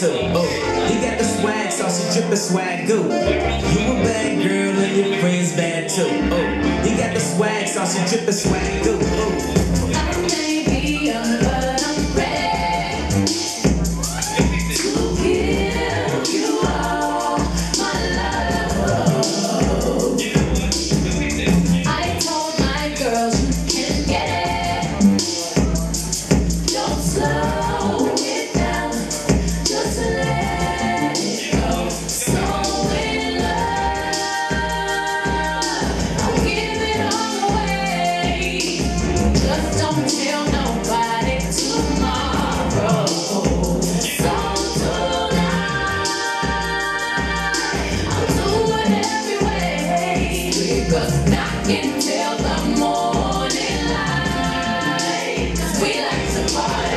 too. Oh, you got the swag, so she drippin' swag goo. You a bad girl and your friends bad too. Oh, you got the swag, so she drippin' swag goo. Oh. I may be young, but I'm ready to give you all my love. I told my girls you can get it. Don't slow it down, just let it go. So in love, I'll give it all away. Just don't tell nobody tomorrow. So tonight, I'll do it every way, because I can tell the morning light. We like to party.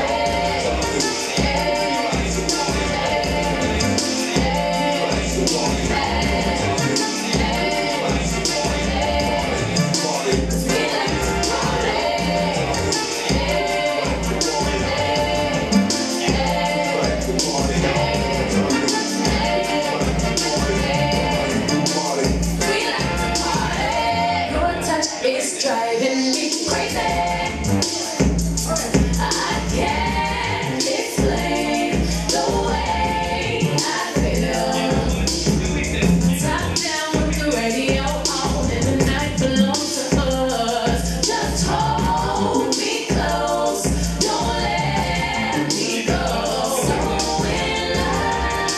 Your touch is driving me crazy. I can't explain the way I feel. Top down with the radio on, and the night belongs to us. Just hold me close, don't let me go. So in love,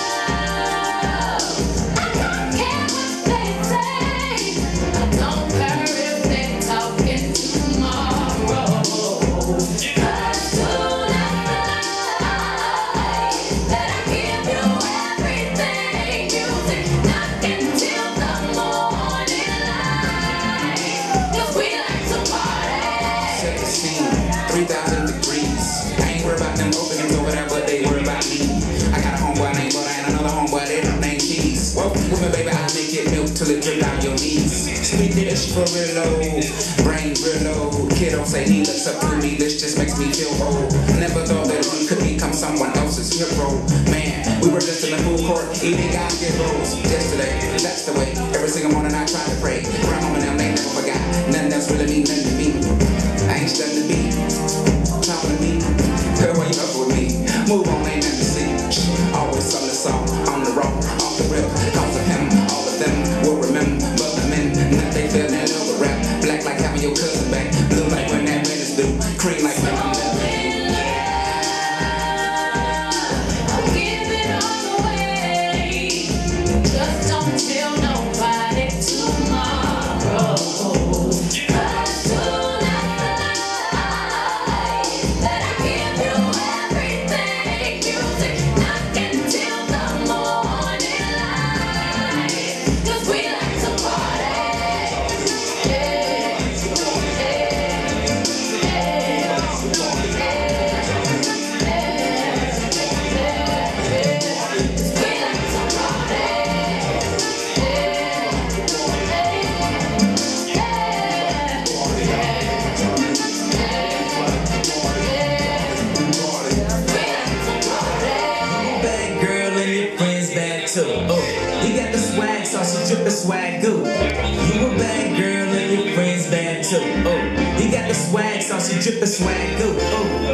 I don't care what they say. I don't care if they're talking tomorrow. 'Cause tonight, that I give you everything. Music knocking till the morning light. 'Cause we like to party. Set the scene, 3,000 degrees. I ain't worried about them openings over there, but they worry about me. I got a homeboy named Butter and another homeboy they don't name Cheese. Well, with me, baby, I make it milk till it drip down your knees. Sweet dish for real low, brain real low. Kid don't say he looks up to me, this just makes me feel old. Never thought that we could become someone else's hero. Man, we were just in the food court, eating guys get rolls. Yesterday, that's the way. Every single morning I try to pray. Grandma and them, they never forgot. Nothing else really mean nothing to me. I ain't studying to be talking to me. Girl, why you up with me? Move on, ain't nothing to see. Always something to song, on the rock, off the rip. Cause of him, all of them will remember the men. That they feel that love rap. Black like having your cousin back. Blue like when that man is due. Cream like when I'm done. I'll give it all away. Just don't tell nobody tomorrow. 'Cause tonight, that I give you everything. Music knocking till the morning light. 'Cause we like to party. Bad girl and your friends bad too. Oh, you got the swag, so she drippin' swag goo. You a bad girl and your friends bad too. Oh, you got the swag, so she drippin' swag goo. Oh.